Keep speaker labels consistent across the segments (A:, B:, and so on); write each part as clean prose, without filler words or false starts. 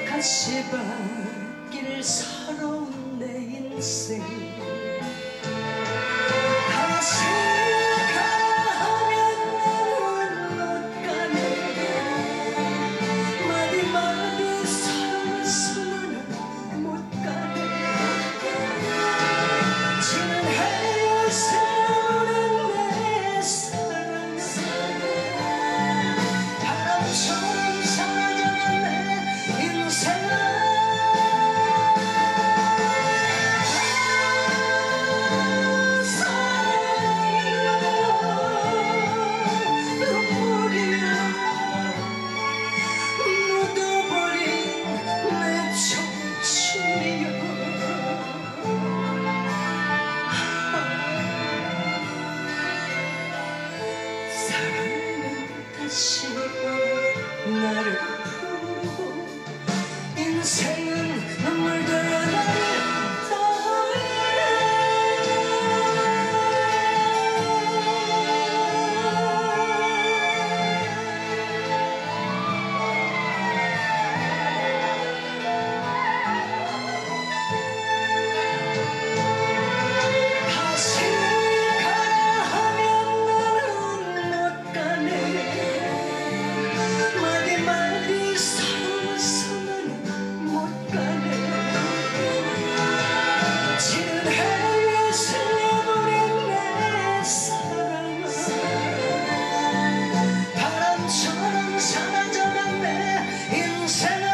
A: 다시 바뀔 서러운 내 인생 다시 가라 하면 나는 못 가네 마디마디 서러워서 나는 못 가네 지난 해와 세월은 내 사랑은 바람처럼 사라져간 내 인생은 나를 부르고 인생은 눈물들로 나를 떠올려 다시 가라 하면 나는 못 가네 마디마디 서러워서는 못 가네 지는 해에 슬려버린 내 사랑은 바람처럼 사라져간 내 인생은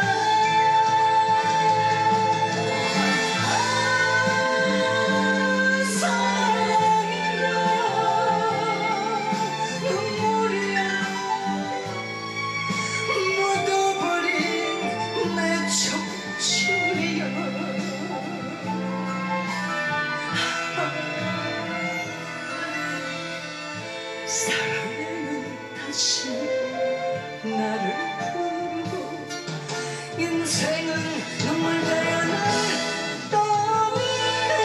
A: 사랑이야 눈물이야 묻어버린 내 청춘이여 사랑은 다시 나를 부르고 인생은 눈물 되어 날 떠올려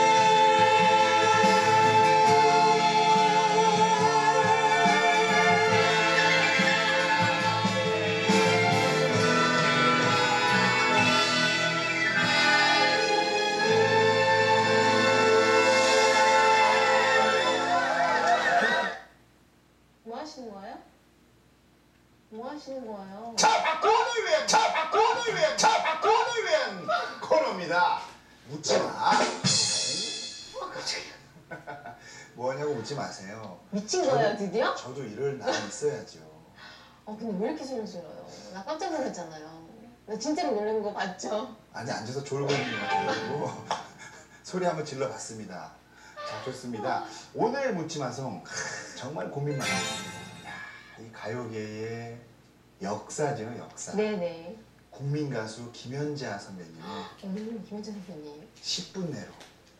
B: 뭐 하시는 거예요? 뭐 하시는 거예요?
C: 자, 박건을 위한, 자, 박건을 위한, 자, 박건을 위한 코너입니다. 묻지 마. 뭐하냐고 묻지 마세요.
B: 미친 거예요, 드디어?
C: 저도 이럴 날이 있어야죠.
B: 근데 왜 이렇게 소리 질러요? 나 깜짝 놀랐잖아요. 나 진짜로 놀란 거 맞죠?
C: 아니, 앉아서 졸고 있는 것 같아가지고 소리 한번 질러봤습니다. 자, 좋습니다. 오늘 묻지 마송 정말 고민 많이 했습니다. 이 가요계의 역사죠, 역사.
B: 네네.
C: 국민 가수 김연자 선배님의
B: 김현재 선생님.
C: 10분 내로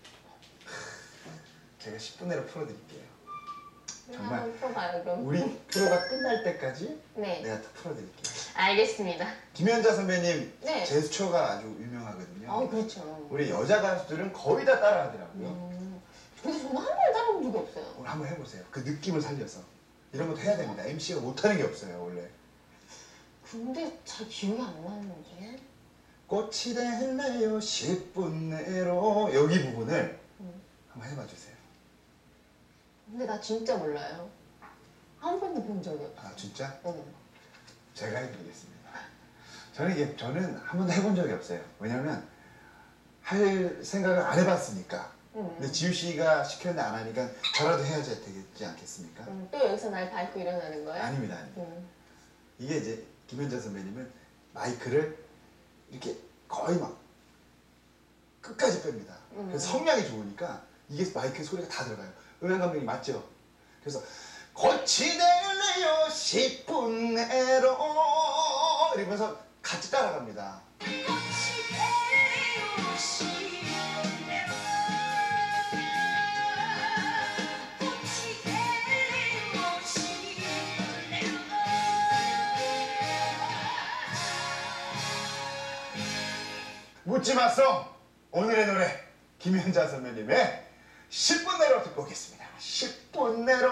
C: 제가 10분 내로 풀어드릴게요. 정말
B: 한번 풀어봐요, 그럼.
C: 우리 프로가 끝날 때까지
B: 네.
C: 내가 다 풀어드릴게요.
B: 알겠습니다.
C: 김연자 선배님
B: 네.
C: 제스처가 아주 유명하거든요.
B: 그렇죠.
C: 우리 여자 가수들은 거의 다 따라하더라고요.
B: 근데 저는 한 번도 따라본 적이 없어요.
C: 오늘 한번 해보세요. 그 느낌을 살려서. 이런 것도 해야 됩니다. MC가 못하는 게 없어요, 원래.
B: 근데 잘 기억이 안 나는데.
C: 꽃이 될래요 10분 내로 여기 부분을 한번 해봐 주세요.
B: 근데 나 진짜 몰라요. 한 번도 본 적이 없어요.
C: 아, 진짜?
B: 네.
C: 제가 해드리겠습니다. 저는 한 번도 해본 적이 없어요. 왜냐면 할 생각을 안 해봤으니까. 근데 지우 씨가 시켰는데 안 하니까 저라도 해야지 되겠지 않겠습니까?
B: 또 여기서 날 밟고 일어나는 거예요?
C: 아닙니다. 이게 이제 김연자 선배님은 마이크를 이렇게 거의 막 끝까지 뺍니다. 그래서 성량이 좋으니까 이게 마이크 소리가 다 들어가요. 음향 감독이 맞죠? 그래서 꽃이 될래요 10분 내로 이러면서 같이 따라갑니다. 묻지 마송 오늘의 노래 김연자 선배님의 10분 내로 듣고 오겠습니다. 10분 내로.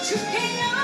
A: 주해요